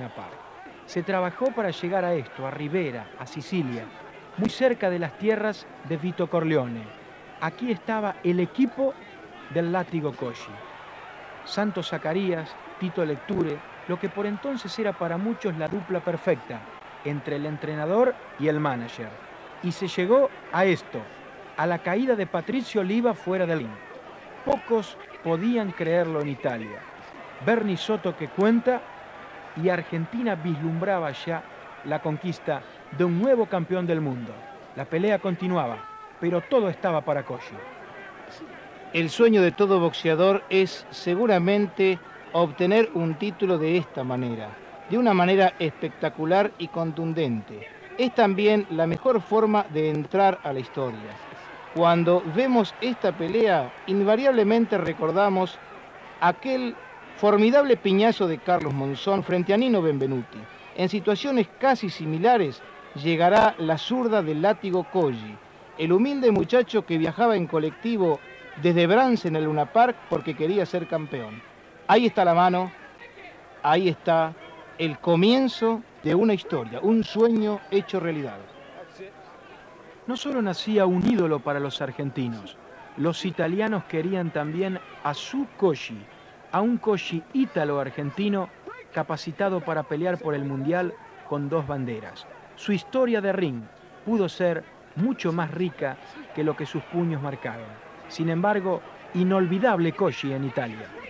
Luna Park. Se trabajó para llegar a esto, a Rivera, a Sicilia, muy cerca de las tierras de Vito Corleone. Aquí estaba el equipo del Látigo Cosci. Santo Zacarías, Tito Lecture, lo que por entonces era para muchos la dupla perfecta entre el entrenador y el manager. Y se llegó a esto, a la caída de Patricio Oliva fuera del ring. Pocos podían creerlo en Italia. Bernie Soto que cuenta, y Argentina vislumbraba ya la conquista de un nuevo campeón del mundo. La pelea continuaba, pero todo estaba para Cosci. El sueño de todo boxeador es seguramente obtener un título de esta manera, de una manera espectacular y contundente. Es también la mejor forma de entrar a la historia. Cuando vemos esta pelea, invariablemente recordamos aquel formidable piñazo de Carlos Monzón frente a Nino Benvenuti. En situaciones casi similares llegará la zurda del Látigo Cosci, el humilde muchacho que viajaba en colectivo desde Brance en el Luna Park porque quería ser campeón. Ahí está la mano, ahí está el comienzo de una historia, un sueño hecho realidad. No solo nacía un ídolo para los argentinos, los italianos querían también a su Cosci, a un Cosci ítalo-argentino capacitado para pelear por el Mundial con 2 banderas. Su historia de ring pudo ser mucho más rica que lo que sus puños marcaron. Sin embargo, inolvidable Cosci en Italia.